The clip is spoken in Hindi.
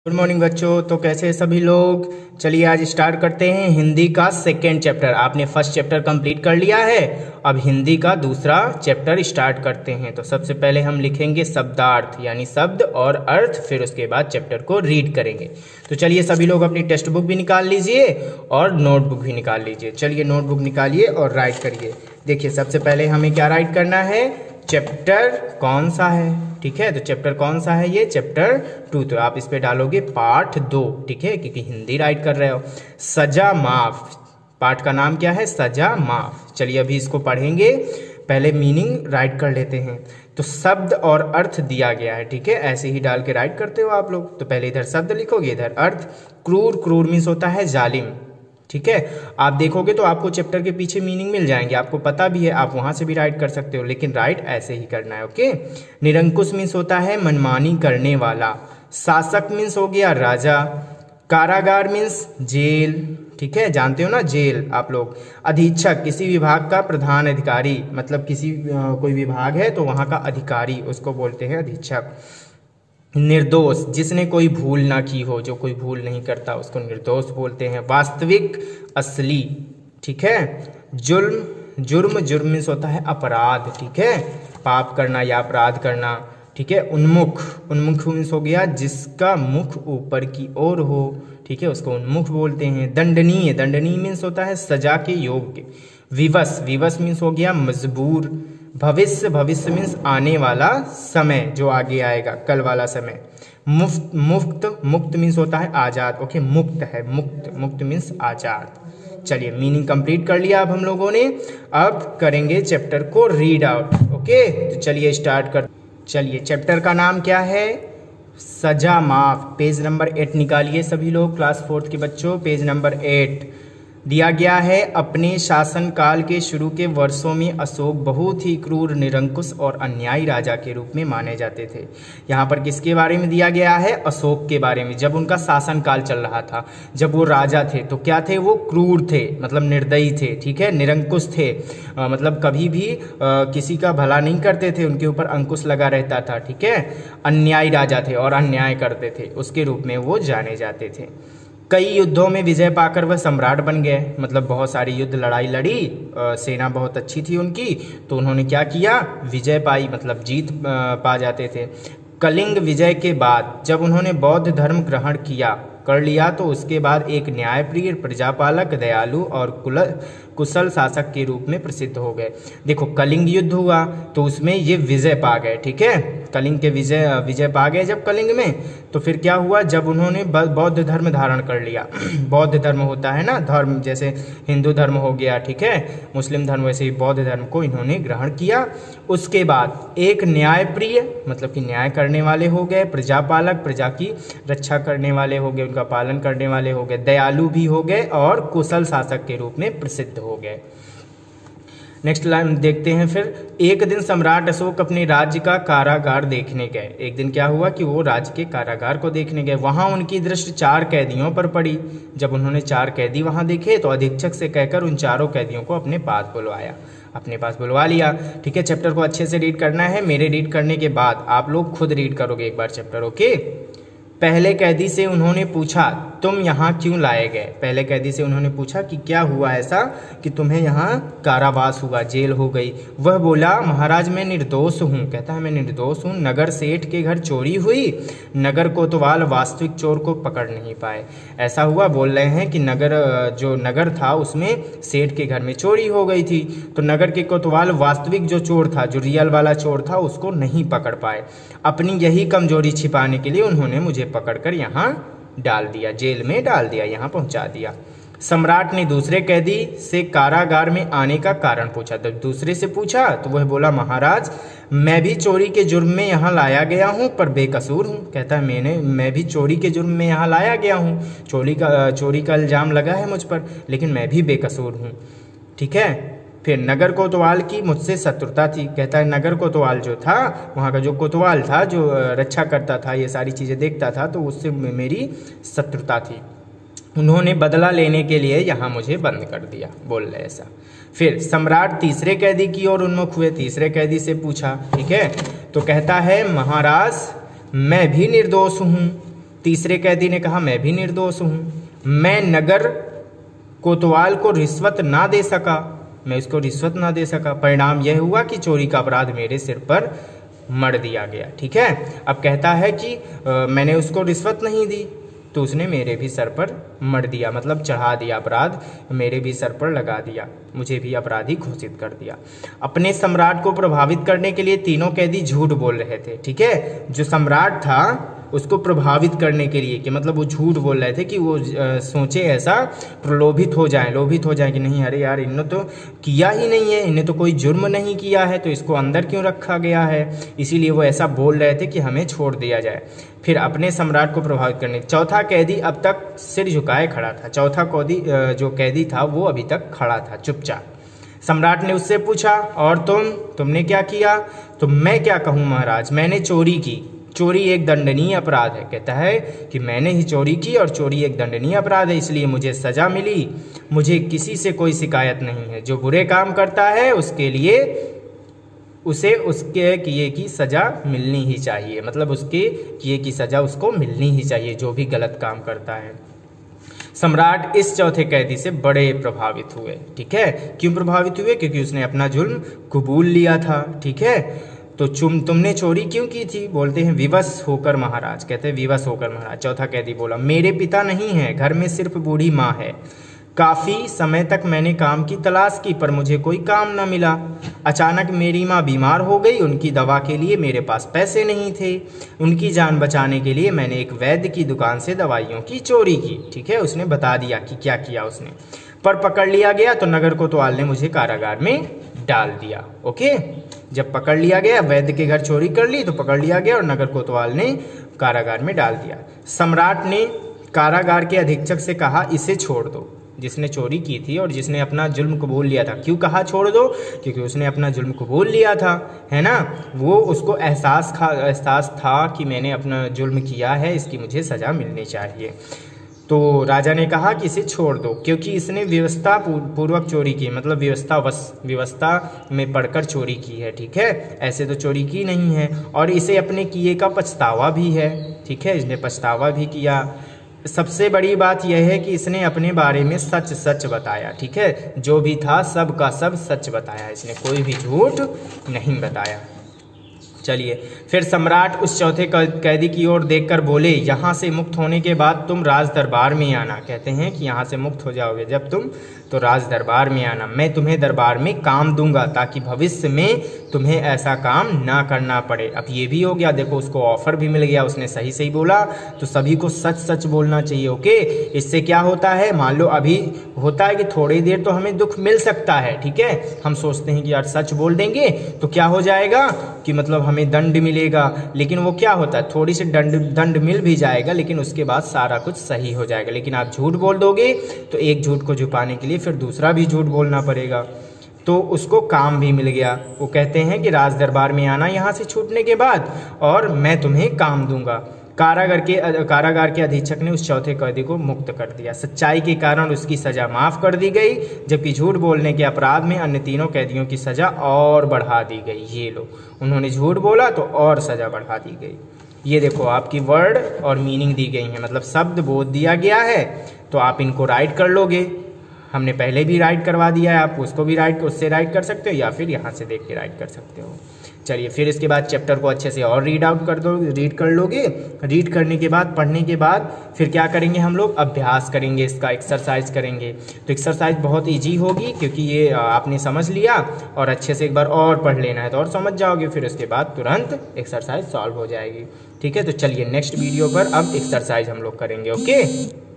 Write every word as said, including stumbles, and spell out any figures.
गुड मॉर्निंग बच्चों। तो कैसे हैं सभी लोग। चलिए आज स्टार्ट करते हैं हिंदी का सेकेंड चैप्टर। आपने फर्स्ट चैप्टर कंप्लीट कर लिया है, अब हिंदी का दूसरा चैप्टर स्टार्ट करते हैं। तो सबसे पहले हम लिखेंगे शब्दार्थ यानी शब्द और अर्थ, फिर उसके बाद चैप्टर को रीड करेंगे। तो चलिए सभी लोग अपनी टेक्स्ट बुक भी निकाल लीजिए और नोटबुक भी निकाल लीजिए। चलिए नोटबुक निकालिए और राइट करिए। देखिए सबसे पहले हमें क्या राइट करना है, चैप्टर कौन सा है। ठीक है, तो चैप्टर कौन सा है, ये चैप्टर टू। तो आप इस पे डालोगे पाठ दो, ठीक है, क्योंकि हिंदी राइट कर रहे हो। सजा माफ, पाठ का नाम क्या है, सजा माफ। चलिए अभी इसको पढ़ेंगे, पहले मीनिंग राइट कर लेते हैं। तो शब्द और अर्थ दिया गया है, ठीक है, ऐसे ही डाल के राइट करते हो आप लोग। तो पहले इधर शब्द लिखोगे, इधर अर्थ। क्रूर, क्रूर मीन्स होता है जालिम, ठीक है। आप देखोगे तो आपको चैप्टर के पीछे मीनिंग मिल जाएंगे, आपको पता भी है, आप वहां से भी राइट कर सकते हो, लेकिन राइट ऐसे ही करना है, ओके। निरंकुश मीन्स होता है मनमानी करने वाला। शासक मीन्स हो गया राजा। कारागार मीन्स जेल, ठीक है, जानते हो ना जेल आप लोग। अधीक्षक किसी विभाग का प्रधान अधिकारी, मतलब किसी आ, कोई विभाग है तो वहां का अधिकारी, उसको बोलते हैं अधीक्षक। निर्दोष जिसने कोई भूल ना की हो, जो कोई भूल नहीं करता उसको निर्दोष बोलते हैं। वास्तविक, असली, ठीक है। जुर्म, जुर्म जुर्म मीन्स होता है अपराध, ठीक है, पाप करना या अपराध करना, ठीक है। उन्मुख, उन्मुख मीन्स हो गया जिसका मुख ऊपर की ओर हो, ठीक है, उसको उन्मुख बोलते हैं। दंडनीय, दंडनीय मीन्स होता है सजा के योग्य। विवश, विवश मीन्स हो गया मजबूर। भविष्य, भविष्य मीन्स आने वाला समय, जो आगे आएगा, कल वाला समय। मुफ्त, मुक्त, मुक्त मीन्स होता है आजाद, ओके, मुक्त है, मुक्त, मुक्त मीन्स आजाद। चलिए मीनिंग कंप्लीट कर लिया अब हम लोगों ने, अब करेंगे चैप्टर को रीड आउट, ओके। तो चलिए स्टार्ट कर। चलिए चैप्टर का नाम क्या है, सजा माफ। पेज नंबर एट निकालिए सभी लोग, क्लास फोर्थ के बच्चों, पेज नंबर एट। दिया गया है, अपने शासनकाल के शुरू के वर्षों में अशोक बहुत ही क्रूर, निरंकुश और अन्यायी राजा के रूप में माने जाते थे। यहाँ पर किसके बारे में दिया गया है, अशोक के बारे में। जब उनका शासनकाल चल रहा था, जब वो राजा थे तो क्या थे, वो क्रूर थे, मतलब निर्दयी थे, ठीक है, निरंकुश थे, आ, मतलब कभी भी आ, किसी का भला नहीं करते थे, उनके ऊपर अंकुश लगा रहता था, ठीक है। अन्यायी राजा थे और अन्याय करते थे, उसके रूप में वो जाने जाते थे। कई युद्धों में विजय पाकर वह सम्राट बन गए, मतलब बहुत सारी युद्ध लड़ाई लड़ी, सेना बहुत अच्छी थी उनकी, तो उन्होंने क्या किया, विजय पाई, मतलब जीत पा जाते थे। कलिंग विजय के बाद जब उन्होंने बौद्ध धर्म ग्रहण किया कर लिया, तो उसके बाद एक न्यायप्रिय, प्रजापालक, दयालु और कुल कुशल शासक के रूप में प्रसिद्ध हो गए। देखो कलिंग युद्ध हुआ तो उसमें ये विजय पा गए, ठीक है, कलिंग के विजय विजय पा गए जब कलिंग में, तो फिर क्या हुआ, जब उन्होंने बौद्ध धर्म धारण कर लिया। बौद्ध धर्म होता है ना धर्म, जैसे हिंदू धर्म हो गया, ठीक है, मुस्लिम धर्म, वैसे ही बौद्ध धर्म को इन्होंने ग्रहण किया। उसके बाद एक न्यायप्रिय, मतलब कि न्याय करने वाले हो गए, प्रजापालक, प्रजा की रक्षा करने वाले हो गए, उनका पालन करने वाले हो गए, दयालु भी हो गए और कुशल शासक के रूप में प्रसिद्ध हो गए। नेक्स्ट लाइन देखते हैं फिर। एक दिन सम्राट अशोक अपने राज्य का कारागार देखने गए। एक दिन क्या हुआ कि वो राज्य के कारागार को देखने गए। वहां उनकी दृष्टि चार कैदियों पर पड़ी। जब उन्होंने चार कैदी वहां देखे तो अधीक्षक से कहकर उन चारों कैदियों को अपने पास बुलवाया, अपने पास बुलवा लिया, ठीक है। चैप्टर को अच्छे से रीड करना है, मेरे रीड करने के बाद आप लोग खुद रीड करोगे एक बार चैप्टर, ओके। पहले कैदी से उन्होंने पूछा, तुम यहाँ क्यों लाए गए। पहले कैदी से उन्होंने पूछा कि क्या हुआ ऐसा कि तुम्हें यहाँ कारावास हुआ, जेल हो गई। वह बोला, महाराज मैं निर्दोष हूँ, कहता है मैं निर्दोष हूँ। नगर सेठ के घर चोरी हुई, नगर कोतवाल वास्तविक चोर को पकड़ नहीं पाए। ऐसा हुआ, बोल रहे हैं कि नगर, जो नगर था उसमें सेठ के घर में चोरी हो गई थी, तो नगर के कोतवाल वास्तविक जो चोर था, जो रियल वाला चोर था, उसको नहीं पकड़ पाए। अपनी यही कमजोरी छिपाने के लिए उन्होंने मुझे पकड़कर यहाँ डाल दिया, जेल में डाल दिया, यहाँ पहुंचा दिया। सम्राट ने दूसरे कैदी से कारागार में आने का कारण पूछा। जब दूसरे से पूछा तो वह बोला, महाराज मैं भी चोरी के जुर्म में यहाँ लाया गया हूँ, पर बेकसूर हूँ। कहता है मैंने मैं भी चोरी के जुर्म में यहाँ लाया गया हूँ, चोरी का चोरी का इल्जाम लगा है मुझ पर, लेकिन मैं भी बेकसूर हूँ, ठीक है। फिर नगर कोतवाल की मुझसे शत्रुता थी। कहता है नगर कोतवाल जो था, वहाँ का जो कोतवाल था, जो रक्षा करता था, ये सारी चीज़ें देखता था, तो उससे मेरी शत्रुता थी। उन्होंने बदला लेने के लिए यहाँ मुझे बंद कर दिया, बोल रहे ऐसा। फिर सम्राट तीसरे कैदी की ओर उन्मुख हुए, तीसरे कैदी से पूछा, ठीक है, तो कहता है महाराज मैं भी निर्दोष हूँ, तीसरे कैदी ने कहा मैं भी निर्दोष हूँ, मैं नगर कोतवाल को रिश्वत ना दे सका, मैं उसको रिश्वत ना दे सका, परिणाम यह हुआ कि चोरी का अपराध मेरे सिर पर मढ़ दिया गया। ठीक है, अब कहता है कि आ, मैंने उसको रिश्वत नहीं दी तो उसने मेरे भी सर पर मढ़ दिया, मतलब चढ़ा दिया, अपराध मेरे भी सर पर लगा दिया, मुझे भी अपराधी घोषित कर दिया। अपने सम्राट को प्रभावित करने के लिए तीनों कैदी झूठ बोल रहे थे। ठीक है, जो सम्राट था उसको प्रभावित करने के लिए, कि मतलब वो झूठ बोल रहे थे कि वो आ, सोचे ऐसा, प्रलोभित हो जाए, लोभित हो जाए कि नहीं अरे यार इन्होंने तो किया ही नहीं है, इन्हें तो कोई जुर्म नहीं किया है, तो इसको अंदर क्यों रखा गया है, इसीलिए वो ऐसा बोल रहे थे कि हमें छोड़ दिया जाए। फिर अपने सम्राट को प्रभावित करने, चौथा कैदी अब तक सिर झुकाए खड़ा था, चौथा कैदी जो कैदी था वो अभी तक खड़ा था चुपचाप। सम्राट ने उससे पूछा और तुम तुमने क्या किया? तो मैं क्या कहूँ महाराज, मैंने चोरी की, चोरी एक दंडनीय अपराध है। कहता है कि मैंने ही चोरी की और चोरी एक दंडनीय अपराध है, इसलिए मुझे सजा मिली, मुझे किसी से कोई शिकायत नहीं है। जो बुरे काम करता है उसके लिए उसे उसके किए की सजा मिलनी ही चाहिए, मतलब उसके किए की सजा उसको मिलनी ही चाहिए जो भी गलत काम करता है। सम्राट इस चौथे कैदी से बड़े प्रभावित हुए। ठीक है, क्यों प्रभावित हुए? क्योंकि उसने अपना जुल्म कबूल लिया था। ठीक है, तो तुम तुमने चोरी क्यों की थी? बोलते हैं विवश होकर महाराज। कहते हैं विवश होकर महाराज। चौथा कैदी बोला मेरे पिता नहीं है, घर में सिर्फ बूढ़ी माँ है। काफ़ी समय तक मैंने काम की तलाश की पर मुझे कोई काम न मिला। अचानक मेरी माँ बीमार हो गई, उनकी दवा के लिए मेरे पास पैसे नहीं थे। उनकी जान बचाने के लिए मैंने एक वैद्य की दुकान से दवाइयों की चोरी की। ठीक है, उसने बता दिया कि क्या किया उसने, पर पकड़ लिया गया तो नगर कोतवाल ने मुझे कारागार में डाल दिया। ओके, जब पकड़ लिया गया, वैद्य के घर चोरी कर ली तो पकड़ लिया गया और नगर कोतवाल ने कारागार में डाल दिया। सम्राट ने कारागार के अधीक्षक से कहा इसे छोड़ दो, जिसने चोरी की थी और जिसने अपना जुल्म कबूल लिया था। क्यों कहा छोड़ दो? क्योंकि उसने अपना जुल्म कबूल लिया था, है ना, वो उसको एहसास था एहसास था कि मैंने अपना जुल्म किया है, इसकी मुझे सज़ा मिलनी चाहिए। तो राजा ने कहा कि इसे छोड़ दो क्योंकि इसने व्यवस्था पूर्वक चोरी की, मतलब व्यवस्था वश व्यवस्था में पढ़कर चोरी की है। ठीक है, ऐसे तो चोरी की नहीं है और इसे अपने किए का पछतावा भी है। ठीक है, इसने पछतावा भी किया। सबसे बड़ी बात यह है कि इसने अपने बारे में सच सच बताया। ठीक है, जो भी था सब का सब सच बताया, इसने कोई भी झूठ नहीं बताया। चलिए, फिर सम्राट उस चौथे कैदी की ओर देखकर बोले यहाँ से मुक्त होने के बाद तुम राज दरबार में आना। कहते हैं कि यहाँ से मुक्त हो जाओगे जब तुम, तो राज दरबार में आना। मैं तुम्हें दरबार में काम दूंगा ताकि भविष्य में तुम्हें ऐसा काम ना करना पड़े। अब ये भी हो गया, देखो उसको ऑफर भी मिल गया, उसने सही सही बोला। तो सभी को सच सच बोलना चाहिए। ओके, इससे क्या होता है, मान लो अभी होता है कि थोड़ी देर तो हमें दुख मिल सकता है। ठीक है, हम सोचते हैं कि यार सच बोल देंगे तो क्या हो जाएगा कि मतलब हमें दंड मिलेगा, लेकिन वो क्या होता है, थोड़ी सी दंड दंड मिल भी जाएगा लेकिन उसके बाद सारा कुछ सही हो जाएगा। लेकिन आप झूठ बोल दोगे तो एक झूठ को छुपाने के लिए फिर दूसरा भी झूठ बोलना पड़ेगा। तो उसको काम भी मिल गया। वो कहते हैं कि राज दरबार में आना यहाँ से छूटने के बाद और मैं तुम्हें काम दूंगा। कारागार के कारागार के अधीक्षक ने उस चौथे कैदी को मुक्त कर दिया। सच्चाई के कारण उसकी सजा माफ कर दी गई, जबकि झूठ बोलने के अपराध में अन्य तीनों कैदियों की सजा और बढ़ा दी गई। ये लो, उन्होंने झूठ बोला तो और सजा बढ़ा दी गई। ये देखो आपकी वर्ड और मीनिंग दी गई है, मतलब शब्द बोल दिया गया है तो आप इनको राइट कर लोगे। हमने पहले भी राइट करवा दिया है, आप उसको भी राइट उससे राइट कर सकते हो या फिर यहाँ से देख के राइट कर सकते हो। चलिए, फिर इसके बाद चैप्टर को अच्छे से और रीड आउट कर दो रीड कर लोगे। रीड करने के बाद, पढ़ने के बाद फिर क्या करेंगे हम लोग, अभ्यास करेंगे, इसका एक्सरसाइज करेंगे। तो एक्सरसाइज बहुत इजी होगी क्योंकि ये आपने समझ लिया और अच्छे से एक बार और पढ़ लेना है तो और समझ जाओगे, फिर उसके बाद तुरंत एक्सरसाइज सॉल्व हो जाएगी। ठीक है, तो चलिए नेक्स्ट वीडियो पर अब एक्सरसाइज हम लोग करेंगे। ओके।